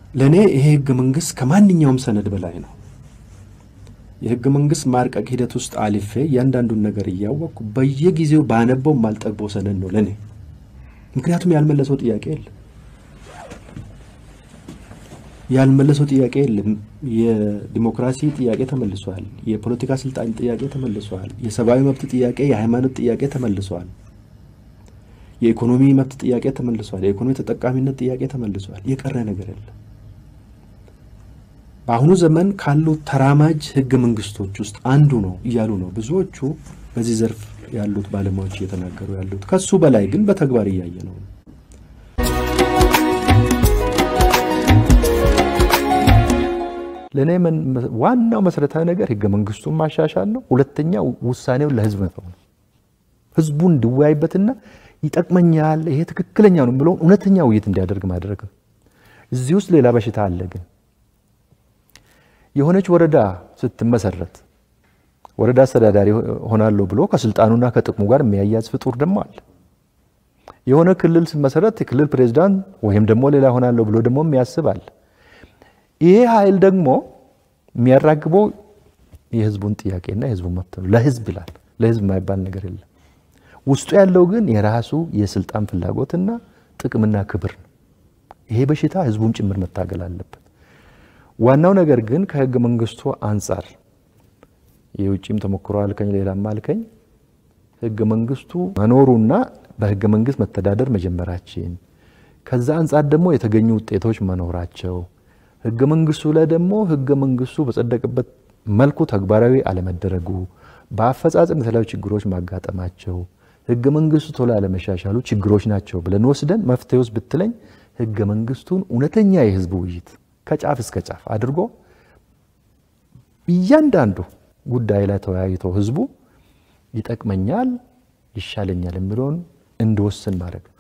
ለኔ ይሄ ህገ መንግስት ከማንኛውም ሰነድ በላይ ነው የህገ መንግስት ማርቀቅ ሂደት ውስጥ አልፌ ያንዳንዱን ነገር ያያወቅኩ በየጊዜው ባነበው ማልጠግበው ሰነድ ነው ለኔ ምክንያቱም ያልመለሰው ጥያቄ የለም የዲሞክራሲ ጥያቄ ተመልሷል የፖለቲካ ስልጣን ጥያቄ ተመልሷል የሰብአዊ መብት ጥያቄ የሃይማኖት ጥያቄ ተመልሷል የኢኮኖሚ መብት ጥያቄ ተመልሷል የኢኮኖሚ ተጠቃሚነት ጥያቄ ተመልሷል የቀረ ነገር የለም በአሁኑ ዘመን ካሉ ተራማጅ ህገ መንግስቶች ውስጥ አንዱ ነው ይያሉ ነው ብዙዎቹ በዚህ ዘርፍ ያሉት ባለሙያዎች እየተናገሩ ያሉት ከሱ በላይ ግን በተግባር ያያየ ነው ለኔ ዋናው መሰረታዊ ነገር ህገ መንግስቱን ማሻሻል ነው ሁለተኛው ውሳኔው ለህዝብ መተው ነው ህዝቡን እንዲወያይበትና ይጠቅመኛል ይሄ ትክክለኛ ነው ብለው እውነተኛ ውይይት እንዲያደርግ ማድረግ እዚህ ውስጥ ሌላ በሽታ አለ ግን የሆነች ወረዳ ስትመሰረት ወረዳ አስተዳዳሪ ሆናለሁ ብሎ ከስልጣኑና ከጥቅሙ ጋር የሚያያዝ ፍጡር ደግሞ አለ የሆነ ክልል ሲመሰረት ክልል ፕሬዝዳንት ወይም ደግሞ ሌላ ሆናለሁ ብሎ ደግሞ የሚያስባል ይሄ ኃይል ደግሞ የሚያራግበው የህዝቡን ጥያቄና የህዝቡን መብት ነው ለህዝብ ይላል ለህዝብ የማይባል ነገር የለም ውስጡ ያለው ግን የራሱ የስልጣን ፍላጎትና ጥቅምና ክብር ነው ይሄ በሽታ ህዝቡን ጭምር መታገል አለበት ዋናው ነገር ግን ከህገ መንግስቱ አንፃር የውጪም ተሞክሮ አልከኝ ሌላም አልከኝ ህገ መንግስቱ መኖሩና በህገ መንግስት መተዳደር መጀመራችን ከዛ አንፃር ደግሞ የተገኙ ውጤቶች መኖራቸው ህገ መንግስቱ ላይ ደግሞ ህገ መንግስቱ በጸደቀበት መልኩ ተግባራዊ አለመደረጉ በአፈጻጸም የተለያዩ ችግሮች ማጋጠማቸው ህገ መንግስቱ ቶሎ አለመሻሻሉ ችግሮች ናቸው ብለን ወስደን መፍትሄውስ ብትለኝ ህገ መንግስቱን እውነተኛ የህዝብ ውይይት ከጫፍ እስከ ጫፍ አድርጎ እያንዳንዱ ጉዳይ ላይ ተወያይቶ ህዝቡ ይጠቅመኛል ይሻለኛል የሚለውን እንዲወስን ማድረግ